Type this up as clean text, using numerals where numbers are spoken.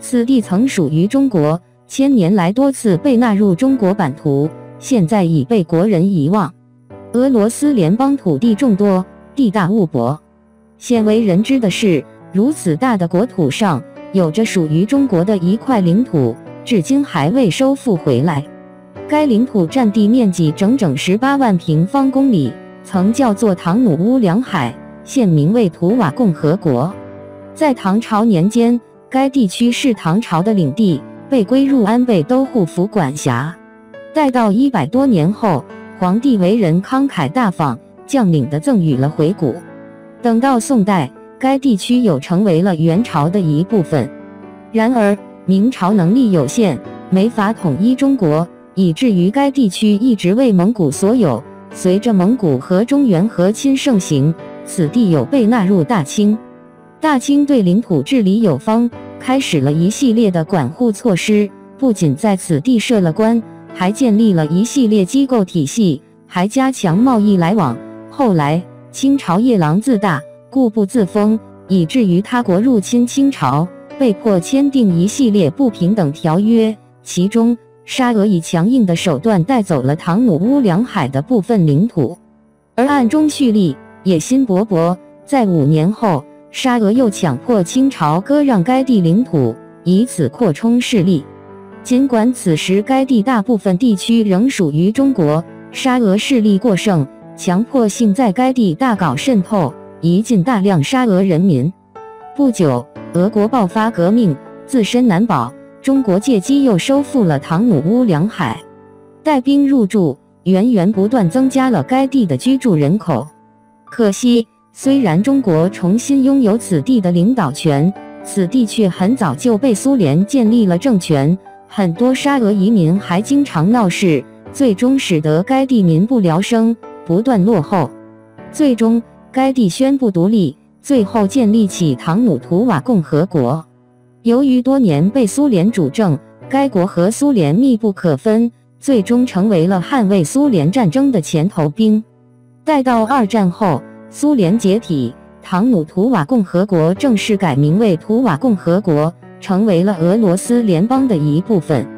此地曾属于中国，千年来多次被纳入中国版图，现在已被国人遗忘。俄罗斯联邦土地众多，地大物博。鲜为人知的是，如此大的国土上，有着属于中国的一块领土，至今还未收复回来。该领土占地面积整整18万平方公里，曾叫做唐努乌梁海，现名为图瓦共和国。在唐朝年间，该地区是唐朝的领地，被归入安倍都护府管辖。待到100多年后，皇帝为人慷慨大方，将领的赠予了回古。等到宋代，该地区又成为了元朝的一部分。然而，明朝能力有限，没法统一中国，以至于该地区一直为蒙古所有。随着蒙古和中原和亲盛行，此地有被纳入大清。大清对领土治理有方，开始了一系列的管护措施，不仅在此地设了官，还建立了一系列机构体系，还加强贸易来往。后来，清朝夜郎自大，固步自封，以至于他国入侵清朝，被迫签订一系列不平等条约，其中沙俄以强硬的手段带走了唐努乌梁海的部分领土，而暗中蓄力，野心勃勃。在5年后，沙俄又强迫清朝割让该地领土，以此扩充势力。尽管此时该地大部分地区仍属于中国，沙俄势力过剩，强迫性在该地大搞渗透，移进大量沙俄人民。不久，俄国爆发革命，自身难保，中国借机又收复了唐努乌梁海，带兵入驻，源源不断增加了该地的居住人口。可惜，虽然中国重新拥有此地的领导权，此地却很早就被苏联建立了政权，很多沙俄移民还经常闹事，最终使得该地民不聊生，不断落后。最终，该地宣布独立，最后建立起唐努图瓦共和国。由于多年被苏联主政，该国和苏联密不可分，最终成为了捍卫苏联战争的前头兵。待到2战后，苏联解体，唐努图瓦共和国正式改名为图瓦共和国，成为了俄罗斯联邦的一部分。